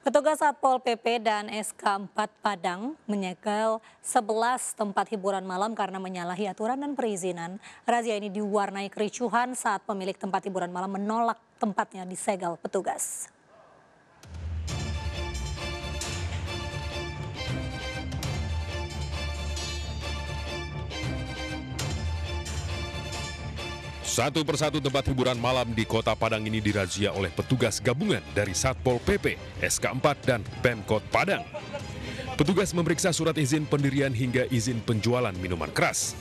Petugas Satpol PP dan SK4 Padang menyegel 11 tempat hiburan malam karena menyalahi aturan dan perizinan. Razia ini diwarnai kericuhan saat pemilik tempat hiburan malam menolak tempatnya disegel petugas. Satu persatu tempat hiburan malam di Kota Padang ini dirazia oleh petugas gabungan dari Satpol PP, SK4, dan Pemkot Padang. Petugas memeriksa surat izin pendirian hingga izin penjualan minuman keras.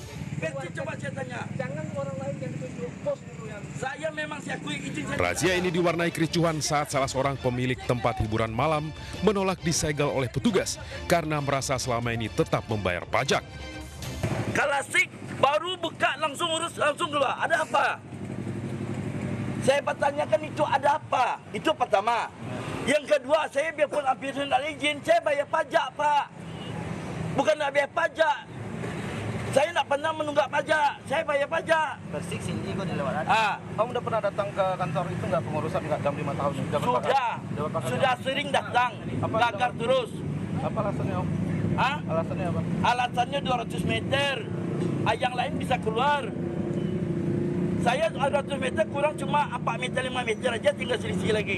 Razia ini diwarnai kericuhan saat salah seorang pemilik tempat hiburan malam menolak disegel oleh petugas karena merasa selama ini tetap membayar pajak. Klasik baru buka langsung urus langsung keluar. Ada apa? Saya bertanyakan itu ada apa? Itu pertama. Yang kedua, saya biarpun habis tidak izin, saya bayar pajak, Pak. Bukan nak bayar pajak. Saya nak pernah menunggak pajak. Saya bayar pajak. Persik sini kok di lewat. Kamu udah pernah datang ke kantor itu nggak, pengurusan nggak jam 5 tahun? Sudah sering datang. Gagal terus. Apa alasannya, Om? Alasannya apa? Alasannya 200 meter. Yang lain bisa keluar. Saya 200 meter kurang cuma 4 meter 5 meter aja, tinggal selisih lagi.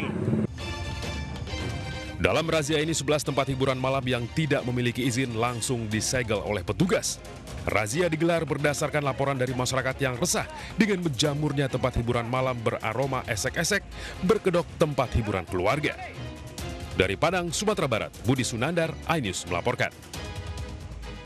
Dalam razia ini 11 tempat hiburan malam yang tidak memiliki izin langsung disegel oleh petugas. Razia digelar berdasarkan laporan dari masyarakat yang resah dengan menjamurnya tempat hiburan malam beraroma esek-esek berkedok tempat hiburan keluarga. Dari Padang, Sumatera Barat, Budi Sunandar, iNews melaporkan.